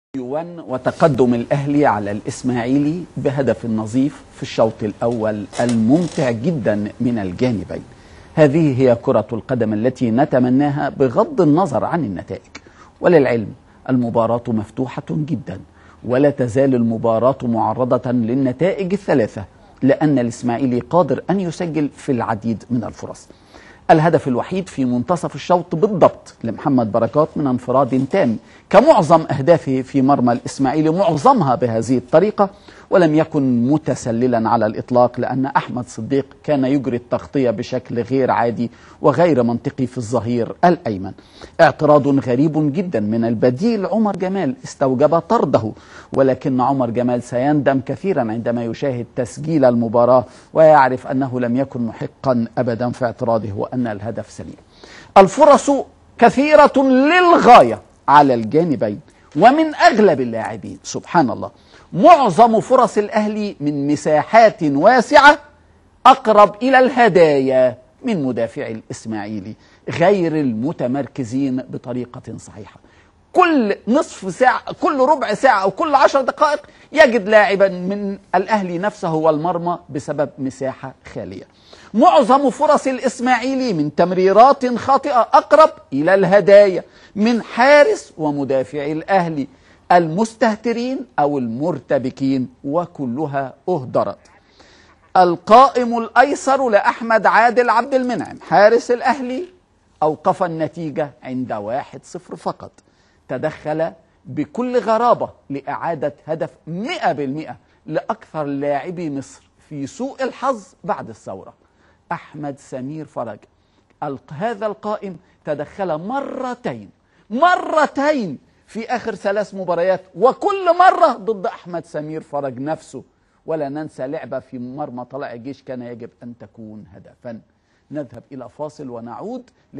وتقدم الأهلي على الإسماعيلي بهدف نظيف في الشوط الأول الممتع جدا من الجانبين. هذه هي كرة القدم التي نتمناها بغض النظر عن النتائج. وللعلم المباراة مفتوحة جدا، ولا تزال المباراة معرضة للنتائج الثلاثة، لأن الإسماعيلي قادر أن يسجل في العديد من الفرص. الهدف الوحيد في منتصف الشوط بالضبط لمحمد بركات من انفراد تام، كمعظم أهدافه في مرمى الإسماعيلي معظمها بهذه الطريقة، ولم يكن متسللا على الإطلاق، لأن أحمد صديق كان يجري التغطية بشكل غير عادي وغير منطقي في الظهير الأيمن. اعتراض غريب جدا من البديل عمر جمال استوجب طرده، ولكن عمر جمال سيندم كثيرا عندما يشاهد تسجيل المباراة ويعرف أنه لم يكن محقا أبدا في اعتراضه وأن الهدف سليم. الفرص كثيرة للغاية على الجانبين ومن أغلب اللاعبين، سبحان الله. معظم فرص الأهلي من مساحات واسعة أقرب إلى الهدايا من مدافعي الإسماعيلي غير المتمركزين بطريقة صحيحة. كل نصف ساعة، كل ربع ساعة أو كل 10 دقائق يجد لاعبا من الأهلي نفسه والمرمى بسبب مساحة خالية. معظم فرص الإسماعيلي من تمريرات خاطئة أقرب إلى الهدايا من حارس ومدافعي الأهلي المستهترين أو المرتبكين، وكلها أهدرت. القائم الأيسر لأحمد عادل عبد المنعم حارس الأهلي أوقف النتيجة عند 1-0 فقط. تدخل بكل غرابة لإعادة هدف 100% لأكثر لاعبي مصر في سوء الحظ بعد الثورة، أحمد سمير فرج. هذا القائم تدخل مرتين في آخر 3 مباريات، وكل مرة ضد أحمد سمير فرج نفسه. ولا ننسى لعبة في مرمى طلائع الجيش كان يجب أن تكون هدفا. نذهب إلى فاصل ونعود.